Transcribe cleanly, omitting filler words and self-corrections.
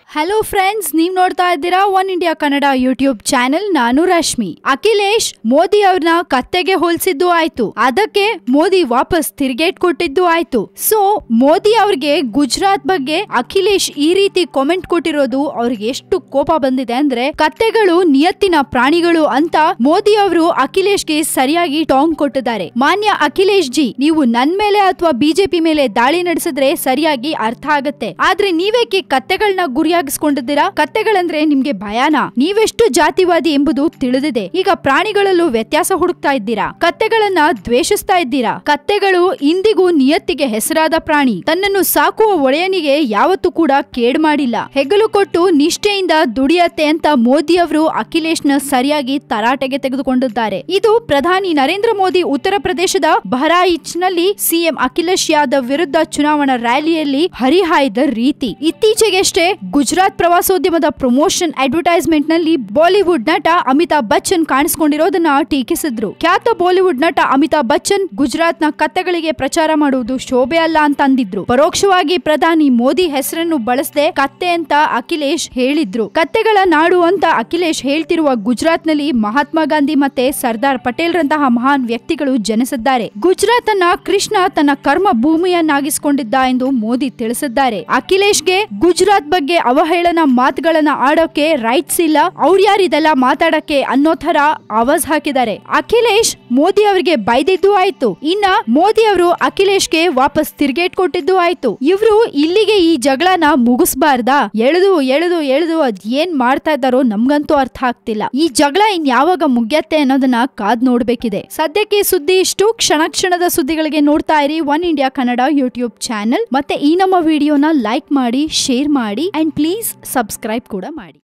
Hello friends, ನೀವ್ ನೋಡ್ತಾ ಇದ್ದೀರಾ One India Kannada YouTube channel. ನಾನು ರಶ್ಮಿ. ಅಖಿಲೇಶ್ ಮೋದಿ ಅವ್ರನ್ನ ಕತ್ತೆಗೆ ಹೋಲಿಸಿದ್ದು ಆಯ್ತು, ಅದಕ್ಕೆ ಮೋದಿ ವಾಪಸ್ ತಿರುಗೇಟ್ ಕೊಟ್ಟಿದ್ದು ಆಯ್ತು. ಸೊ ಮೋದಿ ಅವ್ರಿಗೆ ಗುಜರಾತ್ ಬಗ್ಗೆ ಅಖಿಲೇಶ್ ಈ ರೀತಿ ಕಾಮೆಂಟ್ ಕೊಟ್ಟಿರೋದು ಅವ್ರಿಗೆ ಎಷ್ಟು ಕೋಪ ಬಂದಿದೆ ಅಂದ್ರೆ, ಕತ್ತೆಗಳು ನಿಯತ್ತಿನ ಪ್ರಾಣಿಗಳು ಅಂತ ಮೋದಿ ಅವರು ಅಖಿಲೇಶ್ಗೆ ಸರಿಯಾಗಿ ಟಾಂಗ್ ಕೊಟ್ಟಿದ್ದಾರೆ. ಮಾನ್ಯ ಅಖಿಲೇಶ್ ಜಿ, ನೀವು ನನ್ ಮೇಲೆ ಅಥವಾ ಬಿಜೆಪಿ ಮೇಲೆ ದಾಳಿ ನಡೆಸಿದ್ರೆ ಸರಿಯಾಗಿ ಅರ್ಥ ಆಗತ್ತೆ, ಆದ್ರೆ ನೀವೇಕೆ ಕತ್ತೆಗಳನ್ನ ಗುರಿಯಾಗಿಸ್ಕೊಂಡಿದ್ದೀರಾ? ಕತ್ತೆಗಳಂದ್ರೆ ನಿಮ್ಗೆ ಭಯಾನಾ? ನೀವೆಷ್ಟು ಜಾತಿವಾದಿ ಎಂಬುದು ತಿಳಿದಿದೆ. ಈಗ ಪ್ರಾಣಿಗಳಲ್ಲೂ ವ್ಯತ್ಯಾಸ ಹುಡುಕ್ತಾ ಇದ್ದೀರಾ, ಕತ್ತೆಗಳನ್ನ ದ್ವೇಷಿಸ್ತಾ ಇದ್ದೀರಾ. ಕತ್ತೆಗಳು ಇಂದಿಗೂ ನಿಯತ್ತಿಗೆ ಹೆಸರಾದ ಪ್ರಾಣಿ. ತನ್ನನ್ನು ಸಾಕುವ ಒಡೆಯನಿಗೆ ಯಾವತ್ತೂ ಕೂಡ ಕೇಡ್ ಮಾಡಿಲ್ಲ. ಹೆಗಲು ಕೊಟ್ಟು ನಿಷ್ಠೆಯಿಂದ ದುಡಿಯತ್ತೆ ಅಂತ ಮೋದಿ ಅವರು ಅಖಿಲೇಶ್ನ ಸರಿಯಾಗಿ ತರಾಟೆಗೆ ತೆಗೆದುಕೊಂಡಿದ್ದಾರೆ. ಇದು ಪ್ರಧಾನಿ ನರೇಂದ್ರ ಮೋದಿ ಉತ್ತರ ಪ್ರದೇಶದ ಬಹರಾಯಿಚ್ ನಲ್ಲಿ ಸಿಎಂ ಅಖಿಲೇಶ್ ಯಾದವ್ ವಿರುದ್ಧ ಚುನಾವಣಾ ರ್ಯಾಲಿಯಲ್ಲಿ ಹರಿಹಾಯ್ದ ರೀತಿ. ಇತ್ತೀಚೆಗಷ್ಟೇ ಗುಜರಾತ್ ಪ್ರವಾಸೋದ್ಯಮದ ಪ್ರಮೋಷನ್ ಅಡ್ವರ್ಟೈಸ್ಮೆಂಟ್ ನಲ್ಲಿ ಬಾಲಿವುಡ್ ನಟ ಅಮಿತಾಬ್ ಬಚ್ಚನ್ ಕಾಣಿಸಿಕೊಂಡಿರೋದನ್ನ ಟೀಕಿಸಿದ್ರು. ಖ್ಯಾತ ಬಾಲಿವುಡ್ ನಟ ಅಮಿತಾಬ್ ಬಚ್ಚನ್ ಗುಜರಾತ್ ನ ಕತ್ತೆಗಳಿಗೆ ಪ್ರಚಾರ ಮಾಡುವುದು ಶೋಭೆ ಅಲ್ಲ ಅಂತ ಅಂದಿದ್ರು. ಪರೋಕ್ಷವಾಗಿ ಪ್ರಧಾನಿ ಮೋದಿ ಹೆಸರನ್ನು ಬಳಸದೆ ಕತ್ತೆ ಅಂತ ಅಖಿಲೇಶ್ ಹೇಳಿದ್ರು. ಕತ್ತೆಗಳ ನಾಡು ಅಂತ ಅಖಿಲೇಶ್ ಹೇಳ್ತಿರುವ ಗುಜರಾತ್ ನಲ್ಲಿ ಮಹಾತ್ಮ ಗಾಂಧಿ ಮತ್ತೆ ಸರ್ದಾರ್ ಪಟೇಲ್ ರಂತಹ ಮಹಾನ್ ವ್ಯಕ್ತಿಗಳು ಜನಿಸಿದ್ದಾರೆ. ಗುಜರಾತ್ ಅನ್ನ ಕೃಷ್ಣ ತನ್ನ ಕರ್ಮ ಭೂಮಿಯನ್ನಾಗಿಸಿಕೊಂಡಿದ್ದ ಎಂದು ಮೋದಿ ತಿಳಿಸಿದ್ದಾರೆ. ಅಖಿಲೇಶ್ಗೆ ಗುಜರಾತ್ ಬಗ್ಗೆ ಅವಹೇಳನ ಮಾತುಗಳನ್ನ ಆಡೋಕೆ ರೈಟ್ಸ್ ಇಲ್ಲ, ಅವ್ರು ಯಾರಿದೆಲ್ಲ ಮಾತಾಡಕ್ಕೆ ಅನ್ನೋ ತರ ಆವಾಜ್ ಹಾಕಿದ್ದಾರೆ. ಅಖಿಲೇಶ್ ಮೋದಿ ಅವರಿಗೆ ಬೈದಿದ್ದು ಆಯ್ತು, ಇನ್ನ ಮೋದಿ ಅವರು ಅಖಿಲೇಶ್ಗೆ ವಾಪಸ್ ತಿರುಗೇಟ್ ಕೊಟ್ಟಿದ್ದು ಆಯ್ತು. ಇವ್ರು ಇಲ್ಲಿಗೆ ಈ ಜಗಳನ ಮುಗಿಸಬಾರ್ದಾ? ಎಳೆದು ಎಳೆದು ಎಳೆದು ಅದ್ ಏನ್ ಮಾಡ್ತಾ ಇದ್ದಾರೋ ನಮ್ಗಂತೂ ಅರ್ಥ ಆಗ್ತಿಲ್ಲ. ಈ ಜಗಳ ಇನ್ ಯಾವಾಗ ಮುಗ್ಯತ್ತೆ ಅನ್ನೋದನ್ನ ಕಾದ್ ನೋಡ್ಬೇಕಿದೆ. ಸದ್ಯಕ್ಕೆ ಸುದ್ದಿ ಇಷ್ಟು. ಕ್ಷಣ ಕ್ಷಣದ ಸುದ್ದಿಗಳಿಗೆ ನೋಡ್ತಾ ಇರಿ One India Kannada YouTube channel. ಮತ್ತೆ ಈ ನಮ್ಮ ವಿಡಿಯೋನ ಲೈಕ್ ಮಾಡಿ, ಶೇರ್ ಮಾಡಿ ಅಂಡ್ ಪ್ಲೀಸ್ ಸಬ್ಸ್ಕ್ರೈಬ್ ಕೂಡ ಮಾಡಿ.